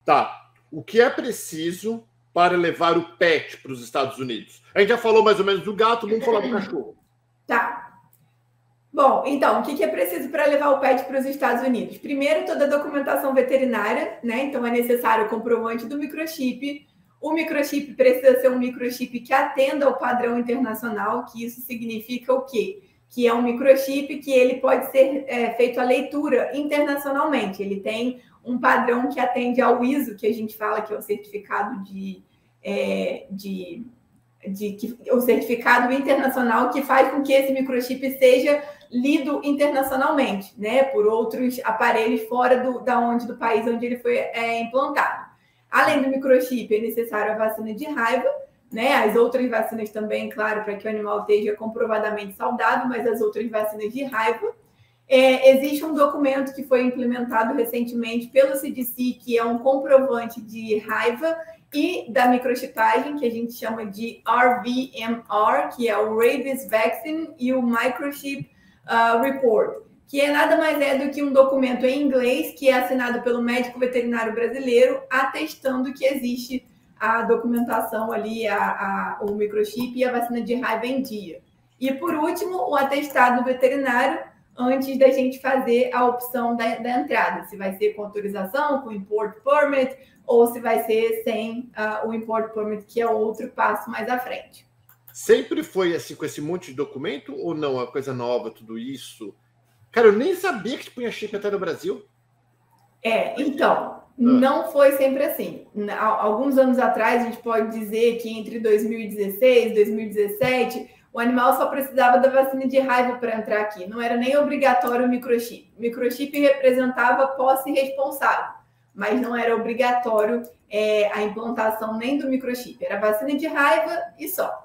Tá. O que é preciso para levar o pet para os Estados Unidos? A gente já falou mais ou menos do gato, vamos falar do cachorro. Tá. Bom, então, o que é preciso para levar o pet para os Estados Unidos? Primeiro, toda a documentação veterinária, né? Então, é necessário o comprovante do microchip. O microchip precisa ser um microchip que atenda ao padrão internacional, que isso significa o quê? Que é um microchip que ele pode ser feito a leitura internacionalmente. Ele tem um padrão que atende ao ISO, que a gente fala que é o certificado o certificado internacional que faz com que esse microchip seja lido internacionalmente, né, por outros aparelhos fora do país onde ele foi implantado. Além do microchip, é necessário a vacina de raiva, né, as outras vacinas também, claro, para que o animal esteja comprovadamente saudável, mas as outras vacinas de raiva. Existe um documento que foi implementado recentemente pelo CDC, que é um comprovante de raiva e da microchipagem, que a gente chama de RVMR, que é o Rabies Vaccine, e o Microchip Report, que nada mais é do que um documento em inglês que é assinado pelo médico veterinário brasileiro, atestando que existe a documentação ali, o microchip e a vacina de raiva em dia. E, por último, o atestado veterinário, antes da gente fazer a opção da entrada, se vai ser com autorização, com import permit, ou se vai ser sem o import permit, que é outro passo mais à frente. Sempre foi assim, com esse monte de documento, ou não? É uma coisa nova, tudo isso? Cara, eu nem sabia que punha chip até no Brasil. Então, não foi sempre assim. Alguns anos atrás, a gente pode dizer que entre 2016 e 2017, o animal só precisava da vacina de raiva para entrar aqui. Não era nem obrigatório o microchip. O microchip representava posse responsável, mas não era obrigatório a implantação nem do microchip. Era vacina de raiva e só.